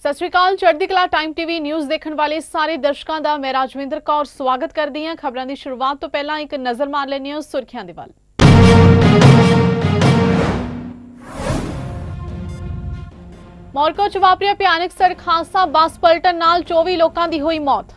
सत श्री अकाल। चढ़दी कला टाइम टीवी न्यूज़ देखने वाले सारे दर्शकों का मैं राजविंदर कौर स्वागत करती हां। खबरों की शुरुआत तो पहला एक नज़र मार लैंदे हां सुर्खियां दे वल। मोरको च वापरिया भयानक सड़क हादसा, बस पलटन नाल 24 लोगों की हुई मौत।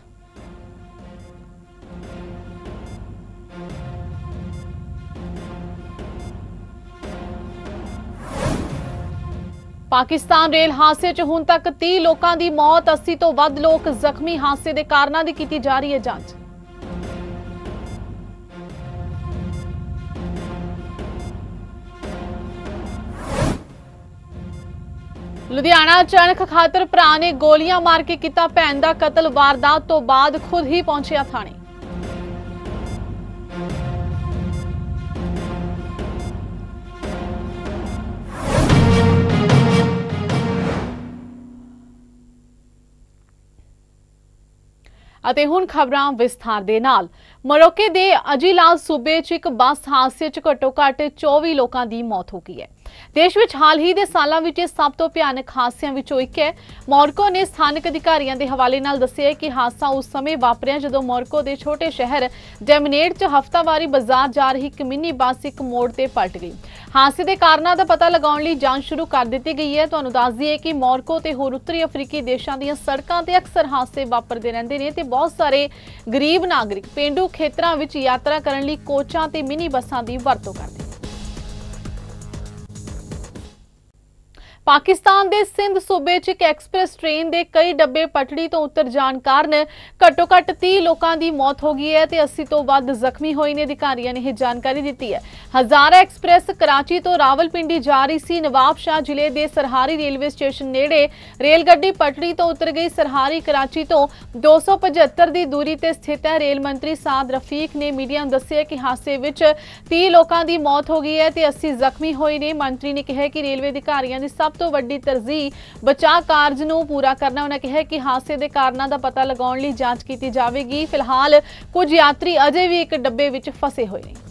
पाकिस्तान रेल हादसे च हुण तक 30 लोगों की मौत, 80 तो वध लोग जख्मी। हादसे के कारणों की की जा रही है जांच। लुधियाना च अणख खातर भरा ने गोलियां मार के किया भैन का कतल, वारदात तो बाद खुद ही पहुंचा थाने। ਅਤੇ ਹੁਣ ਖਬਰਾਂ ਵਿਸਥਾਰ ਦੇ ਨਾਲ। ਮੋਰੋਕੇ ਦੇ ਅਜੀਲਾਲ ਸੂਬੇ 'ਚ ਇੱਕ ਬੱਸ ਹਾਦਸੇ 'ਚ ਘੱਟੋ-ਘੱਟ 24 ਲੋਕਾਂ ਦੀ ਮੌਤ ਹੋ ਗਈ ਹੈ। देश में हाल ही के सालों में सब तो भयानक हादसों में एक है। मोरको ने स्थानक अधिकारियों के हवाले नाल दस्सिया कि हादसा उस समय वापरिया जदों मोरको के छोटे शहर डेमनेट च हफ्तावारी बाजार जा रही एक मिनी बस एक मोड़ से पलट गई। हादसे के कारणों का पता लगाने लई जांच शुरू कर दी गई है। तुहानूं दस दईए कि मोरको ते होर उत्तरी अफ्रीकी देशों दी सड़कों ते अक्सर हादसे वापरते रहंदे ने ते बहुत सारे गरीब नागरिक पेंडू खेतरां विच यात्रा करने लई कोचां ते मिनी बसां दी वरतों करदे। पाकिस्तान के सिंध सूबे च एक एक्सप्रैस ट्रेन के कई डब्बे पटड़ी तो उतर जाने कारण घट्टो घट्ट 30 लोगों की मौत हो गई है ते 80 तो वध जख्मी होए ने। अधिकारियों ने यह जानकारी दी है। हजारा एक्सप्रैस कराची तो रावलपिंडी जा रही सी। नवाब शाह जिले के सरहारी रेलवे स्टेशन नेड़े रेलगड्डी पटड़ी तो उतर गई। सरहारी कराची तो 275 की दूरी पर स्थित है। रेल मंत्री साद रफीक ने मीडिया को दस्सिया कि हादसे में 30 लोगों की मौत हो गई है ते 80 जख्मी होए ने। मंत्री ने कहा कि रेलवे अधिकारियों की सब तो वड्डी तरजीह बचाव कार्ज नूं पूरा करना। उन्होंने कहा कि हादसे के कारणों का पता लगाने लई जांच की जाएगी। फिलहाल कुछ यात्री अजे भी एक डब्बे विच फसे हुए हैं।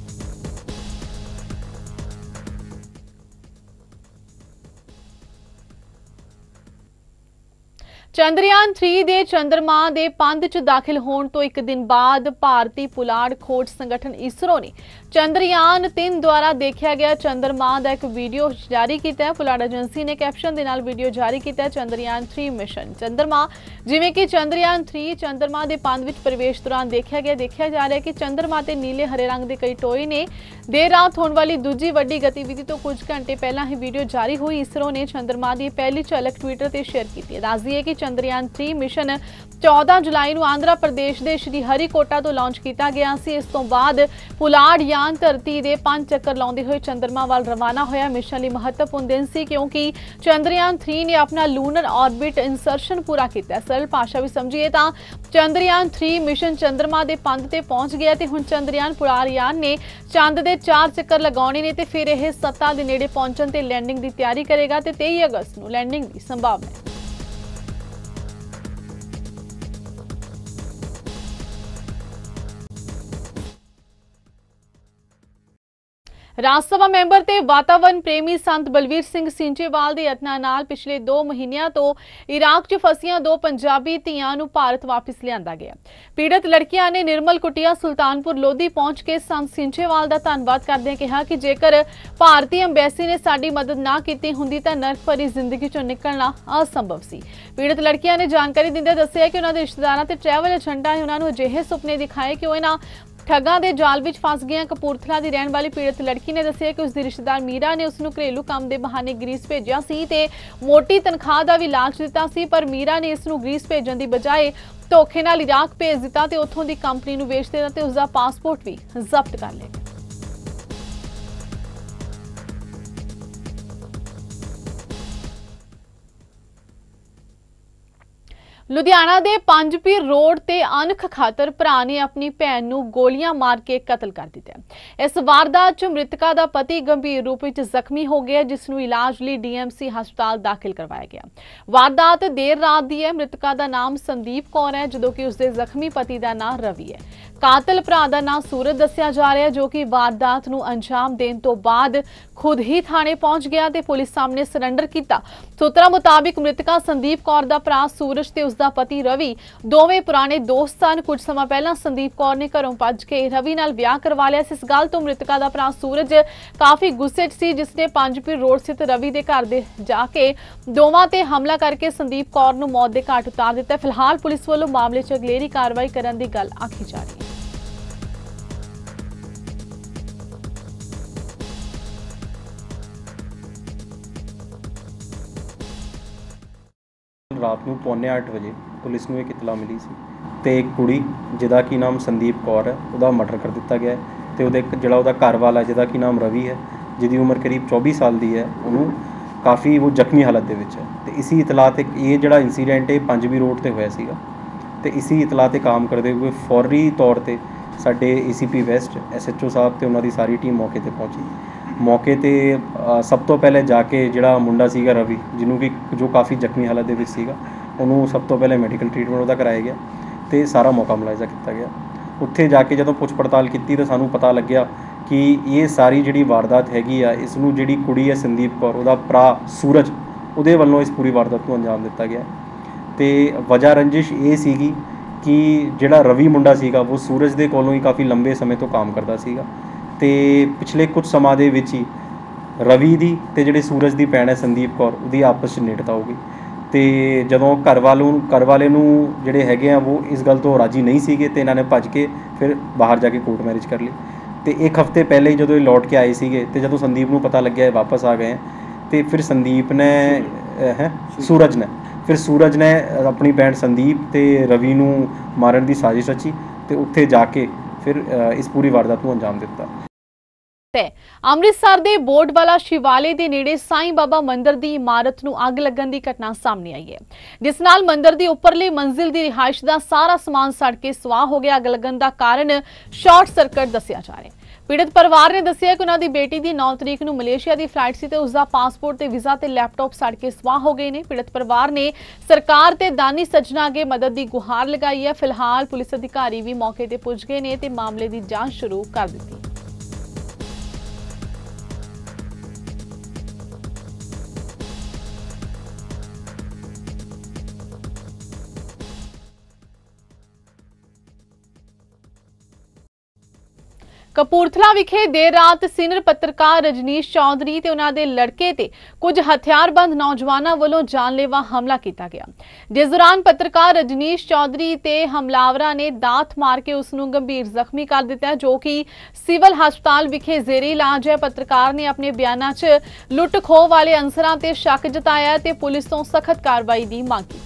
चंद्रयान 3 ਦੇ चंद्रमा ਦੇ ਪੰਧ 'ਚ दाखिल होने तो एक दिन बाद भारतीय पुलाड़ खोज संगठन इसरो ने चंद्रयान 3 द्वारा देखा गया चंद्रमा का एक वीडियो जारी किया है। पुलाड़ एजेंसी ने कैप्शन के नाल वीडियो जारी किया है। चंद्रयान 3 मिशन चंद्रमा जिवें कि चंद्रयान 3 चंद्रमा के पंध विच प्रवेश दौरान देखा गया। देखा जा रहा है कि चंद्रमा ते नीले हरे रंग के कई टोए ने। देर रात होने वाली दूजी वड्डी गतिविधि तो कुछ घंटे पहला ही वीडियो जारी हुई। इसरो ने चंद्रमा की पहली झलक ट्विटर पर शेयर की है। दस दईए कि चंद्रयान 3 मिशन 14 जुलाई को आंध्र प्रदेश के श्री हरिकोटा तो लॉन्च किया गया सी। इस तो बाद पुलाड़ यान धरती के 5 चक्कर लाते हुए चंद्रमा वाल रवाना होया। मिशन लिए महत्वपूर्ण दिन सी क्योंकि चंद्रयान 3 ने अपना लूनर ऑर्बिट इंसरशन पूरा किया। सरल भाषा भी समझिए तो चंद्रयान 3 मिशन चंद्रमा के पंध ते पहुंच गया ते हुण चंद्रयान पुलाड़ यान ने चंद के 4 चक्कर लगाने ने ते फिर यह सत्ता के नेड़े पहुंचने ते लैंडिंग की तैयारी करेगा ते 23 अगस्त को लैंडिंग की संभावना है। राज सभा मैंबर ते वातावरण प्रेमी संत बलवीर सिंह सींचेवाल के यत्नां नाल पिछले 2 महीनों तो इराक च फसियां 2 पंजाबी धीआं नूं भारत वापस लिआंदा गया। पीड़ित लड़कियां ने निर्मल कुटिया सुल्तानपुर लोधी पहुंच के संत सींचेवाल का धन्नवाद करदे कहा कि जेकर भारतीय अंबैसी ने साडी मदद ना की हुंदी तां नरक भरी जिंदगी चों निकलना असंभव सी। पीड़ित लड़कियां ने जानकारी दिंदे दस्सिया कि उन्हां दे रिश्तेदारां ते ट्रैवल एजेंटां ने उन्हां नूं अजिहे सुपने दिखाए कि ओह इन्हां ठगां दे जाल विच फस गई। कपूरथला की रहने वाली पीड़ित लड़की ने दस्सिया कि उसकी रिश्तेदार मीरा ने उसनूं घरेलू काम के बहाने ग्रीस भेजिया सी ते मोटी तनख्वाह का भी लालच दिता सी, पर मीरा ने इसनूं ग्रीस भेजण दी बजाए धोखे नाल इराक भेज दिता ते उत्थों दी कंपनी नूं वेच दिता ते उसका पासपोर्ट भी जब्त कर लिया। लुधियाना के पंजपीर रोड ते अनख खातर भरा ने अपनी भैन नूं गोलियां मार के कतल कर दिता। इस वारदात च मृतका दा पति गंभीर रूप में जख्मी हो गया जिसनूं इलाज लई डीएमसी हस्पताल दाखिल करवाया गया। वारदात देर रात की है। मृतका दा नाम संदीप कौर है जदों कि उसके जख्मी पति का नाम रवि है। ਕਾਤਲ ਭਰਾ ਦਾ ਨਾਮ ਸੂਰਜ ਦੱਸਿਆ ਜਾ ਰਿਹਾ ਹੈ, ਜੋ ਕਿ ਵਾਰਦਾਤ ਨੂੰ ਅੰਜਾਮ ਦੇਣ ਤੋਂ ਬਾਅਦ खुद ही थाने पहुंच गया ते पुलिस सामने सरेंडर किया। सूत्रों मुताबिक मृतका संदीप कौर दा भरा सूरज ते उसका पति रवि दोवें पुराने दोस्त सन। कुछ समय पहला संदीप कौर ने घरों भज के रवि नाल ब्याह करवा लिया। इस गल तो मृतका दा भरा सूरज काफी गुस्से च सी, जिसने पंजपीर रोड स्थित रवि दे घर दे जाके दोवां ते हमला करके संदीप कौर नूं मौत दे घाट उतार दिता। फिलहाल पुलिस वालों मामले च अगलेरी कार्रवाई करने की गल आखी जा रही है। रात ਨੂੰ 8:45 ਵਜੇ ਪੁਲਿਸ ਨੂੰ ਇੱਕ ਇਤਲਾ ਮਿਲੀ ਸੀ ਤੇ ਇੱਕ ਕੁੜੀ ਜਿਹਦਾ ਕੀ ਨਾਮ ਸੰਦੀਪ ਕੌਰ ਹੈ ਉਹਦਾ ਮਰਡਰ ਕਰ ਦਿੱਤਾ ਗਿਆ ਤੇ ਉਹਦੇ ਜਿਹੜਾ ਉਹਦਾ ਘਰ ਵਾਲਾ ਜਿਹਦਾ ਕੀ ਨਾਮ ਰਵੀ ਹੈ ਜਿਹਦੀ ਉਮਰ ਕਰੀਬ 24 ਸਾਲ ਦੀ ਹੈ ਉਹਨੂੰ ਕਾਫੀ ਉਹ ਜ਼ਖਮੀ ਹਾਲਤ ਦੇ ਵਿੱਚ ਹੈ। ਤੇ ਇसी ਇਤਲਾ ਤੇ ਇਹ ਜਿਹੜਾ ਇਨਸੀਡੈਂਟ ਹੈ ਪੰਜਵੀ ਰੋਡ ਤੇ ਹੋਇਆ ਸੀਗਾ ਤੇ ਇसी ਇਤਲਾ ਤੇ ਕੰਮ ਕਰਦੇ ਹੋਏ ਫੌਰੀ ਤੌਰ ਤੇ ਸਾਡੇ ACP ਵੈਸਟ SHO ਸਾਹਿਬ ਤੇ ਉਹਨਾਂ ਦੀ ਸਾਰੀ ਟੀਮ ਮੌਕੇ ਤੇ ਪਹੁੰਚੀ। मौके ते सब तो पहले जाके जिहड़ा मुंडा सीगा रवि जिन्हों कि जो काफ़ी जख्मी हालत दे विच सीगा उन्होंने सब तो पहले मैडिकल ट्रीटमेंट उहदा कराया गया तो सारा मौका मुलायजा किया गया। उत्थे जाके जदों पुछ पड़ताल की तो सानू पता लग्या कि ये सारी जिहड़ी वारदात हैगी आ इसनूं जिहड़ी कुड़ी है संदीप कौर उहदा भरा सूरज उहदे वल्लों इस पूरी वारदात नूं अंजाम दिता गया। तो वजह रंजिश ये सीगी कि जिहड़ा रवि मुंडा सीगा वो सूरज दे कोलों ही काफ़ी लंबे समय तो काम करदा सीगा ਤੇ ਪਿਛਲੇ ਕੁਝ ਸਮਾਂ ਦੇ ਵਿੱਚ ਹੀ ਰਵੀ ਦੀ ਤੇ ਜਿਹੜੇ ਸੂਰਜ ਦੀ ਭੈਣ ਹੈ ਸੰਦੀਪ ਕੌਰ ਉਹਦੀ ਆਪਸ 'ਚ ਨੇੜਤਾ ਹੋ ਗਈ ਤੇ ਜਦੋਂ ਘਰ ਵਾਲੇ ਨੂੰ ਜਿਹੜੇ ਹੈਗੇ ਆ ਉਹ ਇਸ ਗੱਲ ਤੋਂ ਰਾਜੀ ਨਹੀਂ ਸੀਗੇ ਤੇ ਇਹਨਾਂ ਨੇ ਭੱਜ ਕੇ ਫਿਰ ਬਾਹਰ ਜਾ ਕੇ ਕੋਰਟ ਮੈਰਿਜ ਕਰ ਲਈ। ਤੇ ਇੱਕ ਹਫ਼ਤੇ ਪਹਿਲੇ ਹੀ ਜਦੋਂ ਇਹ ਲੌਟ ਕੇ ਆਏ ਸੀਗੇ ਤੇ ਜਦੋਂ ਸੰਦੀਪ ਨੂੰ ਪਤਾ ਲੱਗਿਆ ਇਹ ਵਾਪਸ ਆ ਗਏ ਤੇ ਫਿਰ ਸੰਦੀਪ ਨੇ ਸੂਰਜ ਨੇ ਆਪਣੀ ਭੈਣ ਸੰਦੀਪ ਤੇ ਰਵੀ ਨੂੰ ਮਾਰਨ ਦੀ ਸਾਜ਼ਿਸ਼ ਰਚੀ ਤੇ ਉੱਥੇ ਜਾ ਕੇ ਫਿਰ ਇਸ ਪੂਰੀ ਵਾਰਦਾਤ ਨੂੰ ਅੰਜਾਮ ਦਿੱਤਾ। ਅੰਮ੍ਰਿਤਸਰ ਦੇ ਬੋਰਡਵਾਲਾ ਸ਼ਿਵਾਲੇ ਦੇ ਨੇੜੇ ਸਾਈਂ ਬਾਬਾ ਮੰਦਿਰ ਦੀ ਇਮਾਰਤ ਨੂੰ ਅੱਗ ਲੱਗਣ ਦੀ ਘਟਨਾ ਸਾਹਮਣੇ ਆਈ ਹੈ, ਜਿਸ ਨਾਲ ਮੰਦਿਰ ਦੀ ਉੱਪਰਲੀ ਮੰਜ਼ਿਲ ਦੀ ਰਿਹਾਇਸ਼ ਦਾ ਸਾਰਾ ਸਮਾਨ ਸੜ ਕੇ ਸੁਆਹ ਹੋ ਗਿਆ। ਅੱਗ ਲੱਗਣ ਦਾ ਕਾਰਨ ਸ਼ਾਰਟ ਸਰਕਟ ਦੱਸਿਆ ਜਾ ਰਿਹਾ ਹੈ। ਪੀੜਤ ਪਰਿਵਾਰ ਨੇ ਦੱਸਿਆ ਕਿ ਉਹਨਾਂ ਦੀ ਬੇਟੀ ਦੀ 9 ਤਰੀਕ ਨੂੰ ਮਲੇਸ਼ੀਆ ਦੀ ਫਲਾਈਟ ਸੀ ਤੇ ਉਸ ਦਾ ਪਾਸਪੋਰਟ ਤੇ ਵੀਜ਼ਾ ਤੇ ਲੈਪਟਾਪ ਸੜ ਕੇ ਸੁਆਹ ਹੋ ਗਏ ਨੇ। ਪੀੜਤ ਪਰਿਵਾਰ ਨੇ ਸਰਕਾਰ ਤੇ ਦਾਨੀ ਸੱਜਣਾ ਅੱਗੇ ਮਦਦ ਦੀ ਗੁਹਾਰ ਲਗਾਈ ਹੈ। ਫਿਲਹਾਲ ਪੁਲਿਸ ਅਧਿਕਾਰੀ ਵੀ ਮੌਕੇ ਤੇ ਪੁੱਜ ਗਏ ਨੇ ਤੇ ਮਾਮਲੇ ਦੀ ਜਾਂਚ ਸ਼ੁਰੂ ਕਰ ਦਿੱਤੀ ਹੈ। ਕਪੂਰਥਲਾ ਵਿਖੇ ਦੇਰ ਰਾਤ ਸੀਨੀਅਰ ਪੱਤਰਕਾਰ ਰਜਨੀਸ਼ ਚੌਧਰੀ ਤੇ ਉਹਨਾਂ ਦੇ ਲੜਕੇ ਤੇ ਕੁਝ ਹਥਿਆਰਬੰਦ ਨੌਜਵਾਨਾਂ ਵੱਲੋਂ ਜਾਨਲੇਵਾ ਹਮਲਾ ਕੀਤਾ ਗਿਆ, ਜਿਸ ਦੌਰਾਨ ਪੱਤਰਕਾਰ ਰਜਨੀਸ਼ ਚੌਧਰੀ ਤੇ ਹਮਲਾਵਰਾਂ ਨੇ ਦਾਤ ਮਾਰ ਕੇ ਉਸ ਨੂੰ ਗੰਭੀਰ ਜ਼ਖਮੀ ਕਰ ਦਿੱਤਾ, ਜੋ ਕਿ ਸਿਵਲ ਹਸਪਤਾਲ ਵਿਖੇ ਜ਼ੇਰੇ ਇਲਾਜ ਹੈ। ਪੱਤਰਕਾਰ ਨੇ ਆਪਣੇ ਬਿਆਨਾਂ 'ਚ ਲੁੱਟ ਖੋਹ ਵਾਲੇ ਅਨਸਰਾਂ ਤੇ ਸ਼ੱਕ ਜਤਾਇਆ ਤੇ ਪੁਲਿਸ ਤੋਂ ਸਖਤ ਕਾਰਵਾਈ ਦੀ ਮੰਗ ਕੀਤੀ।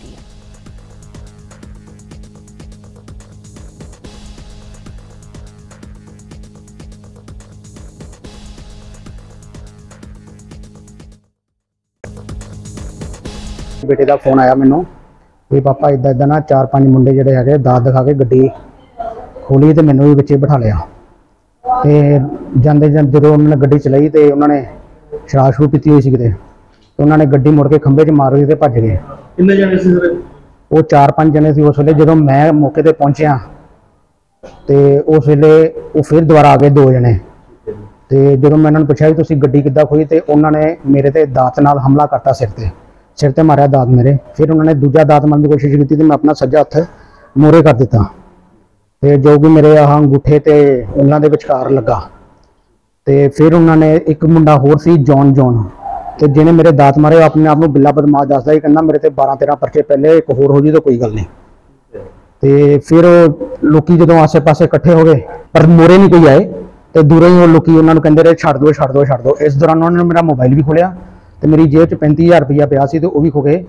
बेटे का फोन आया मैनू भी पापा इदा इदा ना 4-5 मुंडे जोड़े है दात दिखा के गड्डी खोली तो मैनू भी बच्चे बिठा लिया। तो जाते जो उन्होंने गड्डी चलाई तो उन्होंने शराब शरूब पीती हुई सी किते तो उन्होंने गड्डी मुड़ के खंभे च मार दी तो भज गए। कितने जने सी सर? वो 4-5 जने सी। उस वेले जो मैं मौके पर पहुंचा तो उस वेले वो फिर दोबारा आ गए 2 जने। तो जो मैं उन्होंने पूछा भी तुसीं गड्डी किद्दां खोई तो उन्होंने मेरे ते दात नाल हमला करता सिर ते मारिया दात मेरे। फिर उन्होंने दूजा दात मारने की कोशिश की तो मैं अपना सज्जा हथ मोहरे कर दिता तो जो कि मेरे अंगूठे ते उंगलों के विचकार लगा। तो फिर उन्होंने एक मुंडा होर सी जॉन तो जिन्हें मेरे दात मारे अपने आप को बिल्ला बदमाश दसदा ही, कहना मेरे ते 12-13 परचे पहले एक होर हो जी तो कोई गल नहीं। तो फिर लोग जो आसे पासे इकट्ठे हो गए पर मोहरे नहीं कोई आए तो दूरों ही लोग उन्होंने कहते रहे छड़ दो। इस दौरान उन्होंने मेरा मोबाइल भी खोलिया तो मेरी जेब च 35,000 रुपया पिया सी तो वह भी खो गए।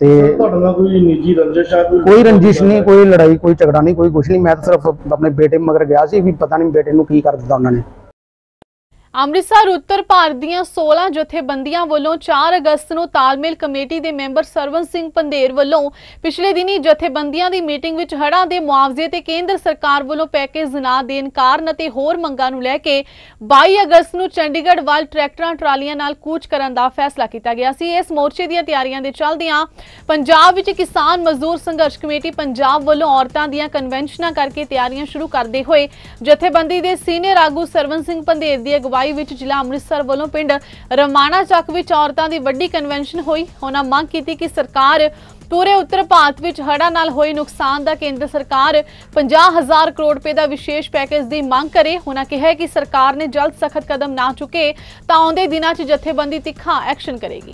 कोई रंजिश नहीं, कोई लड़ाई, कोई झगड़ा नहीं, कोई कुछ नहीं। मैं तो सिर्फ अपने बेटे मगर गया सी भी पता नहीं बेटे नूं की कर दिता उन्होंने। ਅੰਮ੍ਰਿਤਸਰ ਉੱਤਰ ਭਾਰਤ ਦੀਆਂ 16 ਜਥੇਬੰਦੀਆਂ ਵੱਲੋਂ 4 ਅਗਸਤ ਨੂੰ ਤਾਲਮੇਲ ਕਮੇਟੀ ਦੇ ਮੈਂਬਰ ਸਰਵਨ ਸਿੰਘ ਪੰਧੇਰ ਵੱਲੋਂ ਪਿਛਲੇ ਦਿਨੀ ਜਥੇਬੰਦੀਆਂ ਦੀ ਮੀਟਿੰਗ ਵਿੱਚ ਹੜ੍ਹਾਂ ਦੇ ਮੁਆਵਜ਼ੇ ਤੇ ਕੇਂਦਰ ਸਰਕਾਰ ਵੱਲੋਂ ਪੈਕੇਜ ਨਾ ਦੇਣ ਕਾਰਨ ਅਤੇ ਹੋਰ ਮੰਗਾਂ ਨੂੰ ਲੈ ਕੇ 22 ਅਗਸਤ ਨੂੰ ਚੰਡੀਗੜ੍ਹ ਵੱਲ ਟਰੈਕਟਰਾਂ ਟਰਾਲੀਆਂ ਨਾਲ ਕੂਚ ਕਰਨ ਦਾ ਫੈਸਲਾ ਕੀਤਾ ਗਿਆ ਸੀ। ਇਸ ਮੋਰਚੇ ਦੀਆਂ ਤਿਆਰੀਆਂ ਦੇ ਚੱਲਦਿਆਂ ਪੰਜਾਬ ਵਿੱਚ ਕਿਸਾਨ ਮਜ਼ਦੂਰ ਸੰਘਰਸ਼ ਕਮੇਟੀ ਪੰਜਾਬ ਵੱਲੋਂ ਔਰਤਾਂ ਦੀਆਂ ਕਨਵੈਨਸ਼ਨਾਂ ਕਰਕੇ ਤਿਆਰੀਆਂ ਸ਼ੁਰੂ ਕਰਦੇ ਹੋਏ ਜਥੇਬੰਦੀ ਦੇ ਸੀਨੀਅਰ ਆਗੂ ਸਰਵਨ ਸਿੰਘ ਪੰਧੇਰ ਦੀ ਅਗਵਾਈ ਵਿੱਚ ਜ਼ਿਲ੍ਹਾ ਅੰਮ੍ਰਿਤਸਰ ਵੱਲੋਂ ਪਿੰਡ ਰਮਾਣਾ ਚੱਕ ਵਿੱਚ ਔਰਤਾਂ ਦੀ ਵੱਡੀ ਕਨਵੈਨਸ਼ਨ ਹੋਈ। ਉਹਨਾਂ ਮੰਗ ਕੀਤੀ ਕਿ ਸਰਕਾਰ ਪੂਰੇ ਉੱਤਰ ਭਾਰਤ ਵਿੱਚ ਹੜ੍ਹਾਂ ਨਾਲ ਹੋਏ ਨੁਕਸਾਨ ਦਾ ਕੇਂਦਰ ਸਰਕਾਰ 50,000 ਕਰੋੜ ਰੁਪਏ ਦਾ ਵਿਸ਼ੇਸ਼ ਪੈਕੇਜ ਦੀ ਮੰਗ ਕਰੇ। ਉਹਨਾਂ ਕਿਹਾ ਕਿ ਸਰਕਾਰ ਨੇ ਜਲਦ ਸਖਤ ਕਦਮ ਨਾ ਚੁੱਕੇ ਤਾਂ ਆਉਂਦੇ ਦਿਨਾਂ 'ਚ ਜਥੇਬੰਦੀ ਤਿੱਖਾ ਐਕਸ਼ਨ ਕਰੇਗੀ।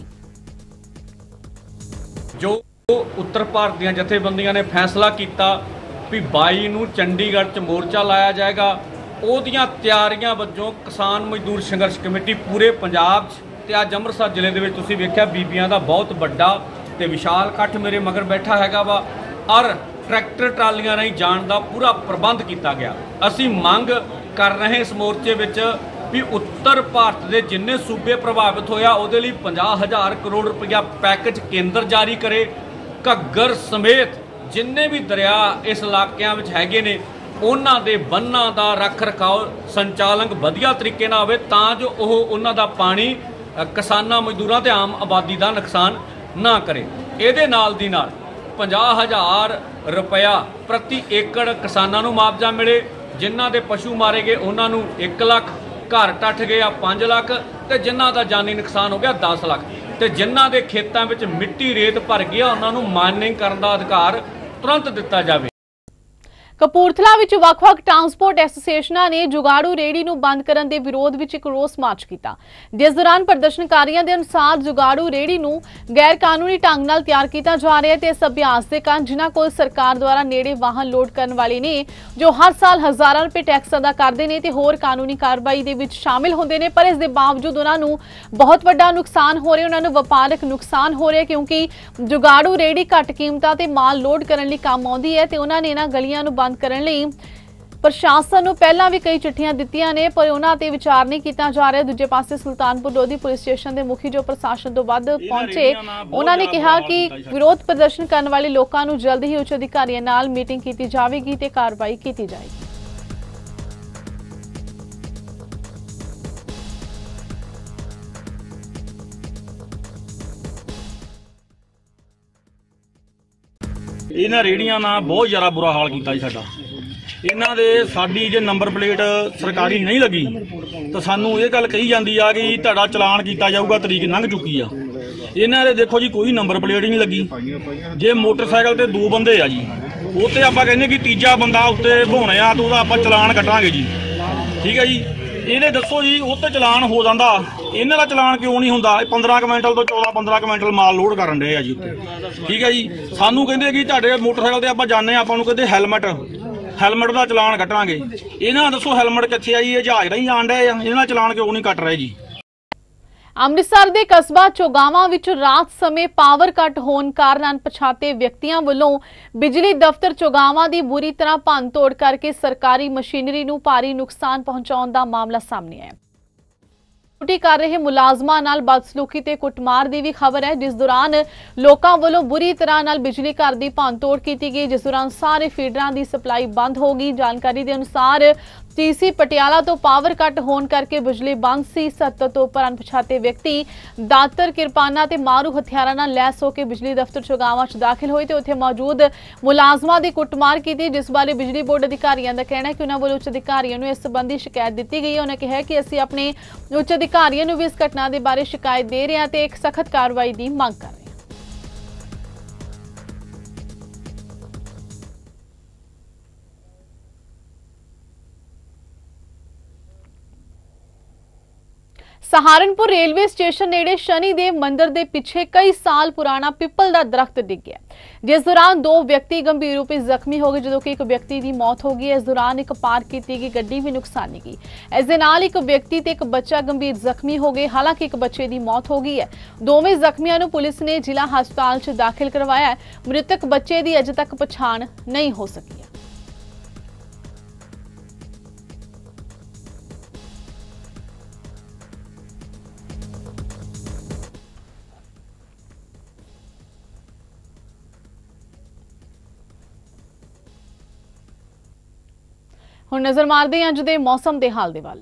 ਜੋ ਉੱਤਰ ਭਾਰਤ ਦੀਆਂ ਜਥੇਬੰਦੀਆਂ ਨੇ ਫੈਸਲਾ ਕੀਤਾ ਵੀ 22 ਨੂੰ ਚੰਡੀਗੜ੍ਹ 'ਚ ਮੋਰਚਾ ਲਾਇਆ ਜਾਏਗਾ, ਉਹਦੀਆਂ ਤਿਆਰੀਆਂ ਵਜੋਂ ਕਿਸਾਨ ਮਜ਼ਦੂਰ ਸੰਘਰਸ਼ ਕਮੇਟੀ ਪੂਰੇ ਪੰਜਾਬ 'ਚ ਤੇ ਅੱਜ ਅੰਮ੍ਰਿਤਸਰ ਜ਼ਿਲ੍ਹੇ ਦੇ ਵਿੱਚ ਤੁਸੀਂ ਵੇਖਿਆ ਬੀਬੀਆਂ ਦਾ ਬਹੁਤ ਵੱਡਾ ਤੇ ਵਿਸ਼ਾਲ ਇਕੱਠ ਮੇਰੇ ਮਗਰ ਬੈਠਾ ਹੈਗਾ ਵਾ ਔਰ ਟਰੈਕਟਰ ਟਰਾਲੀਆਂ ਰਾਹੀਂ ਜਾਣ ਦਾ ਪੂਰਾ ਪ੍ਰਬੰਧ ਕੀਤਾ ਗਿਆ। ਅਸੀਂ ਮੰਗ ਕਰ ਰਹੇ ਇਸ ਮੋਰਚੇ ਵਿੱਚ ਵੀ ਉੱਤਰ ਭਾਰਤ ਦੇ ਜਿੰਨੇ ਸੂਬੇ ਪ੍ਰਭਾਵਿਤ ਹੋਇਆ ਉਹਦੇ ਲਈ 50,000 ਕਰੋੜ ਰੁਪਇਆ ਪੈਕੇਜ ਕੇਂਦਰ ਜਾਰੀ ਕਰੇ। ਘੱਗਰ ਸਮੇਤ ਜਿੰਨੇ ਵੀ ਦਰਿਆ ਇਸ ਇਲਾਕਿਆਂ ਵਿੱਚ ਹੈਗੇ ਨੇ ਉਹਨਾਂ ਦੇ ਬੰਨਾਂ ਦਾ ਰੱਖ ਰਖਾਓ ਸੰਚਾਲਨ ਵਧੀਆ ਤਰੀਕੇ ਨਾਲ ਹੋਵੇ ਤਾਂ ਜੋ ਉਹ ਉਹਨਾਂ ਦਾ ਪਾਣੀ ਕਿਸਾਨਾਂ ਮਜ਼ਦੂਰਾਂ ਤੇ ਆਮ ਆਬਾਦੀ ਦਾ ਨੁਕਸਾਨ ਨਾ ਕਰੇ। ਇਹਦੇ ਨਾਲ ਦੀ ਨਾਲ 50,000 ਰੁਪਇਆ ਪ੍ਰਤੀ ਏਕੜ ਕਿਸਾਨਾਂ ਨੂੰ ਮੁਆਵਜ਼ਾ ਮਿਲੇ, ਜਿਨ੍ਹਾਂ ਦੇ ਪਸ਼ੂ ਮਾਰੇ ਗਏ ਉਹਨਾਂ ਨੂੰ 1 ਲੱਖ, ਘਰ ਟੱਟ ਗਏ ਆ 5 ਲੱਖ ਤੇ ਜਿਨ੍ਹਾਂ ਦਾ ਜਾਨੀ ਨੁਕਸਾਨ ਹੋ ਗਿਆ 10 ਲੱਖ ਤੇ ਜਿਨ੍ਹਾਂ ਦੇ ਖੇਤਾਂ ਵਿੱਚ ਮਿੱਟੀ ਰੇਤ ਭਰ ਗਿਆ ਉਹਨਾਂ ਨੂੰ ਮਾਈਨਿੰਗ ਕਰਨ ਦਾ ਅਧਿਕਾਰ ਤੁਰੰਤ ਦਿੱਤਾ ਜਾਵੇ। ਕਪੂਰਥਲਾ ਵਿੱਚ ਵੱਖ-ਵੱਖ ਟਰਾਂਸਪੋਰਟ ਐਸੋਸੀਏਸ਼ਨਾਂ ਨੇ ਜੁਗਾੜੂ ਰੇਹੜੀ ਨੂੰ ਬੰਦ ਕਰਨ ਦੇ ਵਿਰੋਧ ਵਿੱਚ ਇੱਕ ਰੋਸ ਮਾਰਚ ਕੀਤਾ, ਜਿਸ ਦੌਰਾਨ ਪ੍ਰਦਰਸ਼ਨਕਾਰੀਆਂ ਦੇ ਅਨੁਸਾਰ ਜੁਗਾੜੂ ਰੇਹੜੀ ਨੂੰ ਗੈਰ ਕਾਨੂੰਨੀ ਢੰਗ ਨਾਲ ਤਿਆਰ ਕੀਤਾ ਜਾ ਰਿਹਾ ਹੈ ਤੇ ਇਸ ਅਭਿਆਸ ਦੇ ਕਾਰਨ ਜਿਨ੍ਹਾਂ ਕੋਲ ਸਰਕਾਰ ਦੁਆਰਾ ਨੇੜੇ ਵਾਹਨ ਲੋਡ ਕਰਨ ਵਾਲੇ ਨੇ ਜੋ ਹਰ ਸਾਲ ਹਜ਼ਾਰਾਂ ਰੁਪਏ ਟੈਕਸ ਅਦਾ ਕਰਦੇ ਨੇ ਤੇ ਹੋਰ ਕਾਨੂੰਨੀ ਕਾਰਵਾਈ ਦੇ ਵਿੱਚ ਸ਼ਾਮਿਲ ਹੁੰਦੇ ਨੇ, ਪਰ ਇਸ ਦੇ ਬਾਵਜੂਦ ਉਹਨਾਂ ਨੂੰ ਬਹੁਤ ਵੱਡਾ ਨੁਕਸਾਨ ਹੋ ਰਿਹਾ, ਉਹਨਾਂ ਨੂੰ ਵਪਾਰਕ ਨੁਕਸਾਨ ਹੋ ਰਿਹਾ ਕਿਉਂਕਿ ਜੁਗਾੜੂ ਰੇਹੜੀ ਘੱਟ ਕੀਮਤਾਂ ਤੇ ਮਾਲ ਲੋਡ ਕਰਨ ਲਈ ਕੰਮ ਆਉਂਦੀ ਹੈ ਤੇ ਉਹਨਾਂ ਨੇ ਇਹਨਾਂ ਗਲੀਆਂ ਨੂੰ ਬੰਦ ਕਰਨ ਲਈ ਪ੍ਰਸ਼ਾਸਨ ਨੂੰ ਪਹਿਲਾਂ ਵੀ ਕਈ ਚਿੱਠੀਆਂ ਦਿੱਤੀਆਂ ਨੇ ਪਰ ਉਹਨਾਂ ਤੇ ਵਿਚਾਰ ਨਹੀਂ ਕੀਤਾ ਜਾ ਰਿਹਾ। ਦੂਜੇ ਪਾਸੇ ਸੁਲਤਾਨਪੁਰ ਲੋਧੀ ਪੁਲਿਸ ਸਟੇਸ਼ਨ ਦੇ ਮੁਖੀ ਜੋ ਪ੍ਰਸ਼ਾਸਨ ਤੋਂ ਵੱਧ ਪਹੁੰਚੇ, ਉਹਨਾਂ ਨੇ ਕਿਹਾ ਕਿ ਵਿਰੋਧ ਪ੍ਰਦਰਸ਼ਨ ਕਰਨ ਵਾਲੇ ਲੋਕਾਂ ਨੂੰ ਜਲਦ ਹੀ ਉੱਚ ਅਧਿਕਾਰੀਆਂ ਨਾਲ ਮੀਟਿੰਗ ਕੀਤੀ ਜਾਵੇਗੀ ਤੇ ਕਾਰਵਾਈ ਕੀਤੀ ਜਾਏਗੀ। ਇਹਨਾਂ ਰੇੜੀਆਂ ਨਾਲ ਬਹੁਤ ਜ਼ਿਆਦਾ ਬੁਰਾ ਹਾਲ ਕੀਤਾ ਜੀ ਸਾਡਾ। ਇਹਨਾਂ ਦੇ ਸਾਡੀ ਜੇ ਨੰਬਰ ਪਲੇਟ ਸਰਕਾਰੀ ਨਹੀਂ ਲੱਗੀ ਤਾਂ ਸਾਨੂੰ ਇਹ ਗੱਲ ਕਹੀ ਜਾਂਦੀ ਆ ਕਿ ਤੁਹਾਡਾ ਚਲਾਨ ਕੀਤਾ ਜਾਊਗਾ, ਤਰੀਕ ਲੰਘ ਚੁੱਕੀ ਆ। ਇਹਨਾਂ ਦੇ ਦੇਖੋ ਜੀ ਕੋਈ ਨੰਬਰ ਪਲੇਟ ਹੀ ਨਹੀਂ ਲੱਗੀ। ਜੇ ਮੋਟਰਸਾਈਕਲ ਤੇ 2 ਬੰਦੇ ਆ ਜੀ, ਉਹ ਤੇ ਆਪਾਂ ਕਹਿੰਦੇ ਕਿ ਤੀਜਾ ਬੰਦਾ ਉੱਤੇ ਭੋਣਿਆ ਤਾਂ ਉਹਦਾ ਆਪਾਂ ਚਲਾਨ ਕੱਟਾਂਗੇ ਜੀ, ਠੀਕ ਹੈ ਜੀ। ਇਹਦੇ ਦੱਸੋ ਜੀ ਉਹ ਤੇ ਚਲਾਨ ਹੋ ਜਾਂਦਾ, ਇਹਨਾਂ ਦਾ ਚਲਾਨ ਕਿਉਂ ਨਹੀਂ ਹੁੰਦਾ? 15 ਕੁਇੰਟਲ ਤੋਂ 14-15 ਕੁਇੰਟਲ ਮਾਲ ਲੋਡ ਕਰਨ ਰਹੇ ਆ ਜੀ ਉੱਤੇ, ਠੀਕ ਹੈ ਜੀ। ਸਾਨੂੰ ਕਹਿੰਦੇ ਕਿ ਤੁਹਾਡੇ ਮੋਟਰਸਾਈਕਲ ਤੇ ਆਪਾਂ ਜਾਂਦੇ ਹਾਂ, ਆਪਾਂ ਨੂੰ ਕਹਿੰਦੇ ਹੈਲਮਟ ਦਾ ਚਲਾਨ ਕੱਟਾਂਗੇ। ਇਹਨਾਂ ਦੱਸੋ ਹੈਲਮਟ ਕਿੱਥੇ ਆ ਜੀ? ਇਹ ਜਹਾਜ਼ ਰਾਹੀਂ ਆਣ ਰਹੇ ਆ, ਇਹਨਾਂ ਦਾ ਚਲਾਨ ਕਿਉਂ ਨਹੀਂ ਕੱਟ ਰਹੇ ਜੀ? ਅੰਮ੍ਰਿਤਸਰ ਦੇ ਕਸਬਾ ਚੋਗਾਵਾਂ ਵਿੱਚ ਰਾਤ ਸਮੇਂ ਪਾਵਰ ਕੱਟ ਹੋਣ ਕਾਰਨ ਅਣਪਛਾਤੇ ਵਿਅਕਤੀਆਂ ਵੱਲੋਂ ਬਿਜਲੀ ਦਫ਼ਤਰ ਚੋਗਾਵਾਂ ਦੀ ਬੁਰੀ ਤਰ੍ਹਾਂ ਭੰਨਤੋੜ ਕਰਕੇ ਸਰਕਾਰੀ ਮਸ਼ੀਨਰੀ ਨੂੰ ਭਾਰੀ ਨੁਕਸਾਨ ਪਹੁੰਚਾਉਣ ਦਾ ਮਾਮਲਾ ਸਾਹਮਣੇ ਆਇਆ। ਡਿਊਟੀ ਕਰ ਰਹੇ ਮੁਲਾਜ਼ਮਾਂ ਨਾਲ ਬਦਸਲੂਕੀ ਤੇ ਕੁੱਟਮਾਰ ਦੀ ਵੀ ਖਬਰ ਹੈ, ਜਿਸ ਦੌਰਾਨ ਲੋਕਾਂ ਵੱਲੋਂ ਬੁਰੀ ਤਰ੍ਹਾਂ ਨਾਲ ਬਿਜਲੀ ਘਰ ਦੀ ਭੰਨਤੋੜ ਕੀਤੀ ਗਈ, ਜਿਸ ਦੌਰਾਨ ਸਾਰੇ ਫੀਡਰਾਂ ਦੀ ਸਪਲਾਈ ਬੰਦ ਹੋ ਗਈ। ਜਾਣਕਾਰੀ ਦੇ ਅਨੁਸਾਰ TC ਪਟਿਆਲਾ ਤੋਂ ਪਾਵਰ ਕੱਟ ਹੋਣ ਕਰਕੇ ਬਿਜਲੀ ਬੰਦ ਸੀ। 70 ਤੋਂ ਉੱਪਰ ਅਣਪਛਾਤੇ ਵਿਅਕਤੀ ਦਾਤਰ, ਕਿਰਪਾਨਾਂ ਤੇ ਮਾਰੂ ਹਥਿਆਰਾਂ ਨਾਲ ਲੈਸ ਹੋ ਕੇ ਬਿਜਲੀ ਦਫ਼ਤਰ ਚੋਗਾਵਾਂ 'ਚ ਦਾਖਲ ਹੋਏ ਤੇ ਉੱਥੇ ਮੌਜੂਦ ਮੁਲਾਜ਼ਮਾਂ ਦੀ ਕੁੱਟਮਾਰ ਕੀਤੀ, ਜਿਸ ਬਾਰੇ ਬਿਜਲੀ ਬੋਰਡ ਅਧਿਕਾਰੀਆਂ ਦਾ ਕਹਿਣਾ ਹੈ ਕਿ ਉਹਨਾਂ ਵੱਲੋਂ ਉੱਚ ਅਧਿਕਾਰੀਆਂ ਨੂੰ ਇਸ ਸੰਬੰਧੀ ਸ਼ਿਕਾਇਤ ਦਿੱਤੀ ਗਈ ਹੈ। ਉਹਨਾਂ ਕਿਹਾ ਕਿ ਅਸੀਂ ਆਪਣੇ ਉੱਚ ਅਧਿਕਾਰੀਆਂ ਨੂੰ ਵੀ ਇਸ ਘਟਨਾ ਦੇ ਬਾਰੇ ਸ਼ਿਕਾਇਤ ਦੇ ਰਹੇ ਹਾਂ ਤੇ ਇੱਕ ਸਖਤ ਕਾਰਵਾਈ ਦੀ ਮੰਗ ਕਰ ਰਹੇ ਹਾਂ। सहारनपुर रेलवे स्टेशन नेड़े शनिदेव मंदिर के पिछे कई साल पुराना पिपल का दरख्त डिग गया, जिस दौरान 2 व्यक्ति गंभीर रूप से जख्मी हो गए, जो कि एक व्यक्ति की मौत हो गई। इस दौरान एक पार्क की गई गड्डी भी नुकसानी गई। इस दे नाल एक व्यक्ति ते एक बच्चा गंभीर जख्मी हो गए, हालांकि एक बच्चे की मौत हो गई है। दोवें जख्मियों को पुलिस ने जिला हस्पताल च दाखिल करवाया है। मृतक बच्चे की अजे तक पछाण नहीं हो सकी है। ਹੁਣ ਨਜ਼ਰ ਮਾਰਦੇ ਹਾਂ ਅੱਜ ਦੇ ਮੌਸਮ ਦੇ ਹਾਲ ਦੇ ਵੱਲ।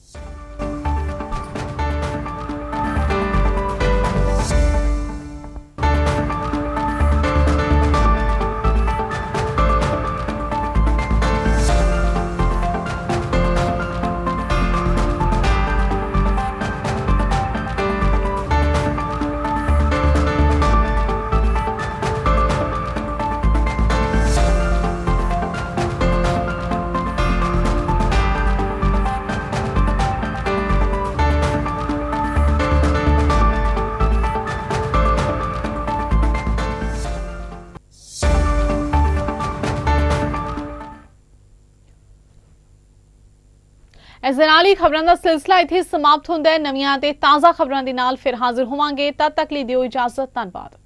इस दे नाल ही खबरों का सिलसिला इत्थे समाप्त होंदा है। नवीं ते ताज़ा खबरों के नाल फिर हाजिर होवांगे। तद तक लिए दिओ इजाजत। धन्यवाद।